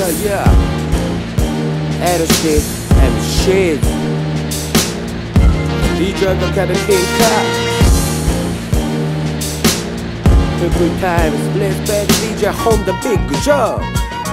yeah LC MC DJ のキャベキンカ福井タイムズレスペクト DJ ホンダビッグジョー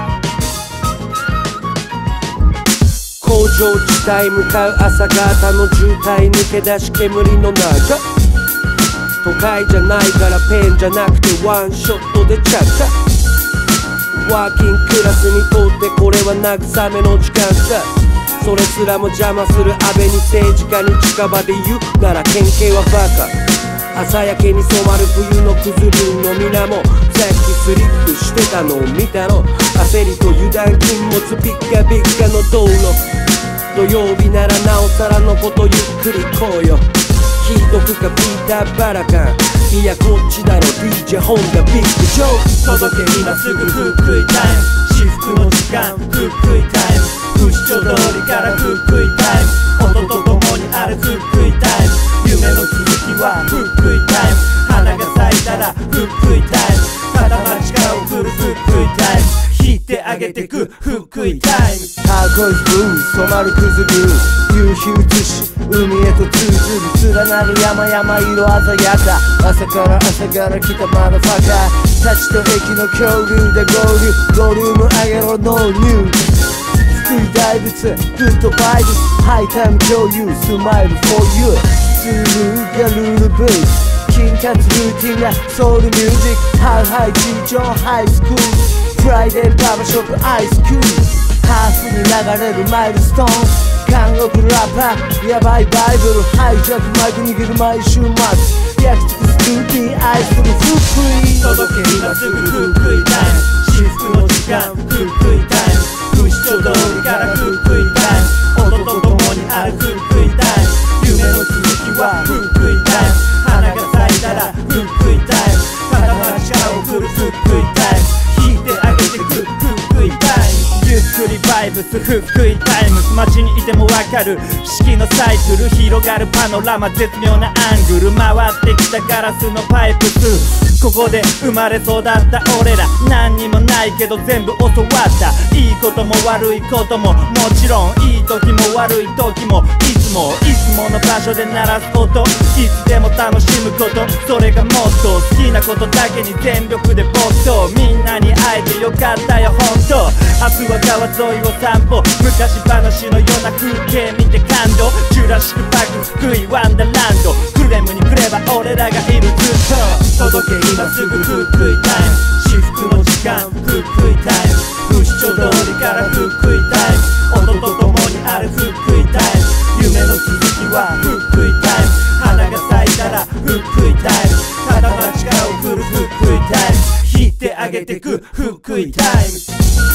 工場地帯向かう朝方の渋滞抜け出し煙の中都会じゃないからペンじゃなくてワンショットで着火ワーキングクラスにとってこれは慰めの時間さそれすらも邪魔する安倍に政治家に近場で言うなら県警はバカ朝焼けに染まる冬のくず流の水面さっきスリップしてたのを見たろ焦りと油断禁物ピッカピッカの道路土曜日ならなおさらのことゆっくりこうよ聞いとくかピーター・バラカンいやこっちだろ DJ ホンダビッグジョー届け今すぐ福井タイム至福の時間福井タイム不死鳥通りから福井タイム音とともにある福井タイム夢の続きは福井タイム花が咲いたら福井タイム片町から送る福井タイム引いてあげてく福井タイムターコイズブルー染まるくずブルー夕日映し海へと通ずる連なる山々色鮮やか朝から来たマダファカーたちと駅の恐竜で合流ボリューム上げろノーニュー福井大仏グッドバイブスハイタイム共有スマイル for you スルーがルールブース金カツルーティンなソウルミュージックハウハイ地上ハイスクールフライデーバーバーショップアイスクールハーフに流れるマイルストーン監獄ラッパーヤバいバイブルハイジャックマイク握る毎週末焼き尽くすルーティン愛する福井届け今すぐ福井タイム至福の時間福井タイム不死鳥通りから福井タイム音とともにある福井タイム夢の続きは福井タイム花が咲いたら福井タイム片町から送る福井タイム引いてあげてく福井タイムゆっくりバイブス福井タイムズ街にいてもわかる四季のサイクル広がるパノラマ絶妙なアングル回ってきたガラスのパイプスここで生まれ育った俺ら何にもないけど全部教わったいいことも悪いことももちろんいい時も悪い時もいつもの場所で鳴らす音いつでも楽しむことそれがもっと好きなことだけに全力で僕とみんなに会えてよかったよほんと明日は川沿いを散歩昔話のような風景見て感動ジュラシックパーク福井ワンダーランドクレムに来れば俺らがいるずっと届け今すぐ福井タイム至福の時間福井タイム不死鳥通りから福井タイム音とともにある福井タイム夢の続きは福井タイム花が咲いたら福井タイム片町から送る福井タイム引いてあげてく福井タイム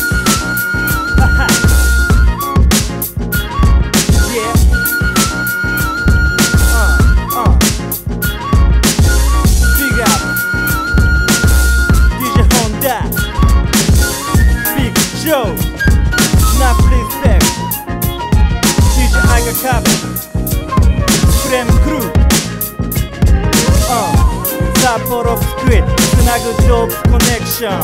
Enough respect DJ アイガカブクレームクルー札幌福井つなぐドープコネクション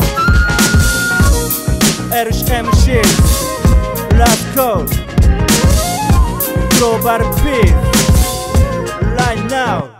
LCMC ラスコードグローバルピース Right now